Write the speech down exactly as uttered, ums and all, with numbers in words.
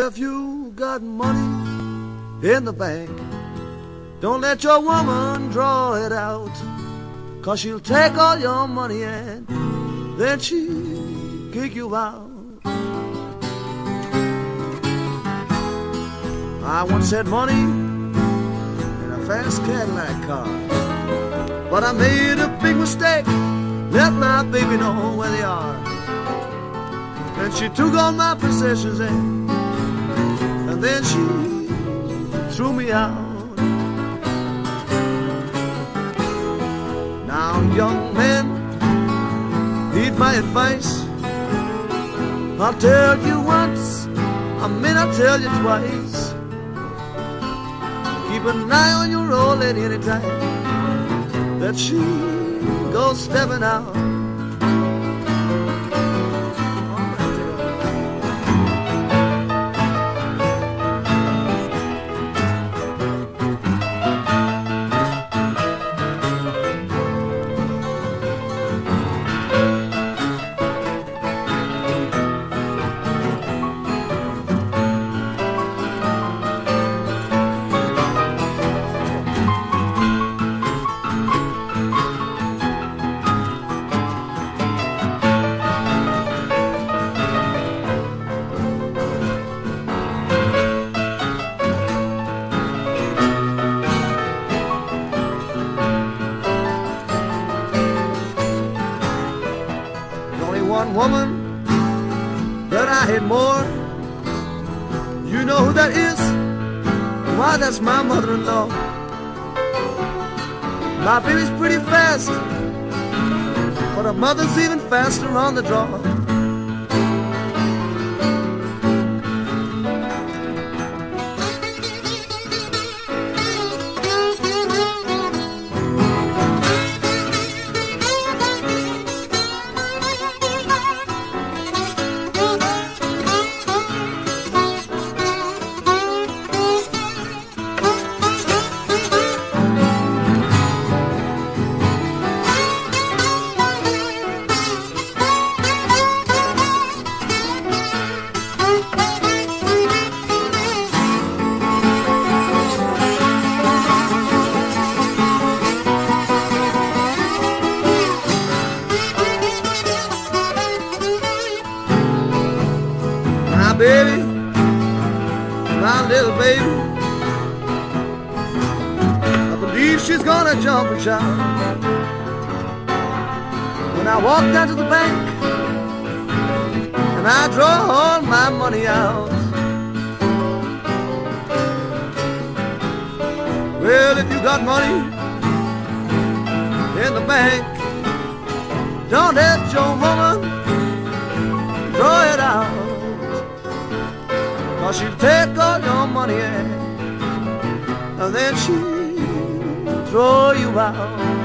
If you got money in the bank, don't let your woman draw it out, 'cause she'll take all your money and then she'll kick you out. I once had money in a fast Cadillac car, but I made a big mistake, let my baby know where they are. And she took all my possessions and, and then she threw me out. Now young men, heed my advice. I'll tell you once, I may not tell you twice. Keep an eye on your old lady anytime that she goes stepping out. One woman that I hate more, you know who that is? Why, that's my mother-in-law. My baby's pretty fast, but her mother's even faster on the draw. Baby, my little baby, I believe she's gonna jump and shout when I walk down to the bank and I draw all my money out. Well, if you got money in the bank, don't let your woman draw it out, 'cause she'll take all your money and then she'll throw you out.